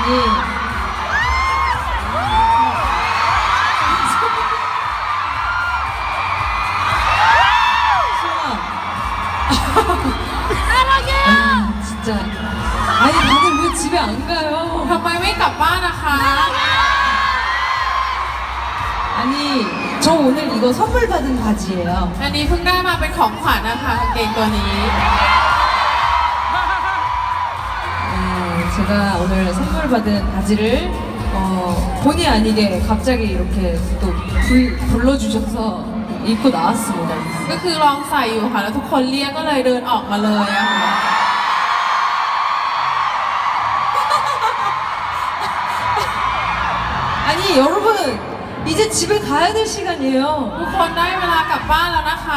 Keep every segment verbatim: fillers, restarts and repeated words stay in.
아니 아, 진짜 아니 다들 왜 집에 안 가요? ทำไมไม่กลับบ้านนะคะ 아니 저 오늘 이거 선물 받은 바지예요. อันนี้เพิ่งได้มาเป็นของขวัญนะคะกางเกงตัวนี้ 네, 제가 오늘 선물 받은 바지를 어, 본의 아니게 갑자기 이렇게 또 불, 불러주셔서 입고 나왔습니다. ก็คือลองใส่อยู่ค่ะแล้วทุกคนเรียกก็เลยเดินออกมาเลยอะค่ะ 아니 여러분 이제 집에 가야 될 시간이에요. ทุกคนได้เวลากลับบ้านแล้วนะคะ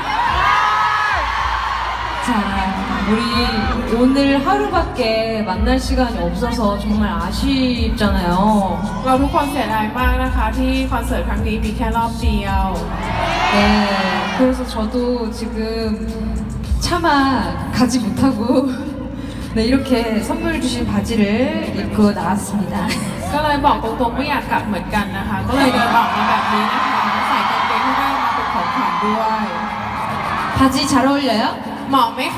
자, 우리 오늘 하루밖에 만날 시간이 없어서 정말 아쉽잖아요. เราทุกคนเสียดายมากนะคะที่คอนเสิร์ตครั้งนี้มีแค่รอบเดียว 네, 그래서 저도 지금 차마 가지 못하고 네, 이렇게 선물 주신 바지를 입고 나왔습니다. ก็เลยบอกตรงๆไม่อยากกลับเหมือนกันนะคะ ก็เลยเดินออกมาแบบนี้นะคะใส่กางเกงที่ได้มาเป็นของขวัญด้วย 바지 잘 어울려요? เหมาะไหมคะ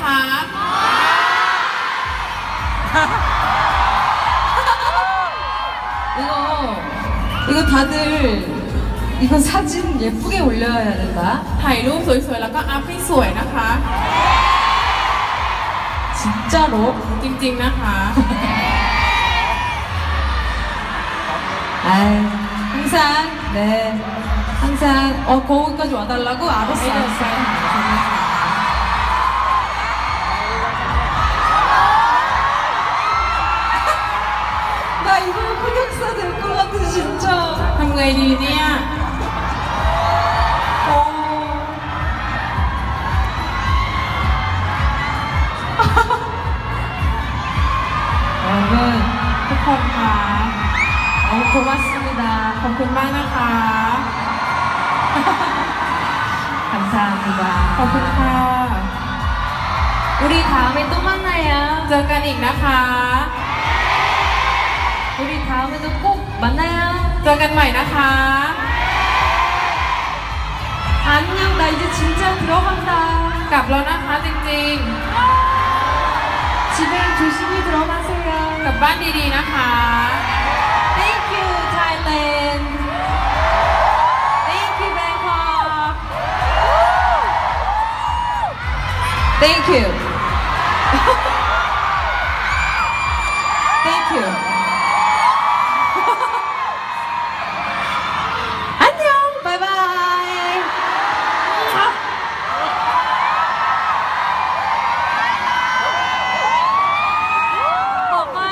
이거 이거 다들 이거 사진 예쁘게 올려야 된다. ถ่ายรูปสวยๆแล้วก็อัพให้สวยนะคะ 진짜로? จริงๆนะคะ 아, 항상 네, 항상 어 거기까지 와달라고 알았어. 알았어. 나 이거 흑역사 될 것 같아 진짜. ทำไงดีเนี่ย 어. 여러분 ทุกคนค่ะ 너무 고맙습니다. ขอบคุณมากนะคะ 감사합니다. ขอบคุณค่ะ 우리 다음에 또 만나요. เจอกันอีกนะคะ 우리 다음에도 꼭 만나요. เจอกันใหม่นะคะ 안녕. 나 이제 진짜 들어간다. กลับแล้วนะคะจริง 집에 조심히 들어가세요. ๆ กลับบ้านดีๆนะคะ Thank you, Thailand. Thank you, Bangkok. Thank you.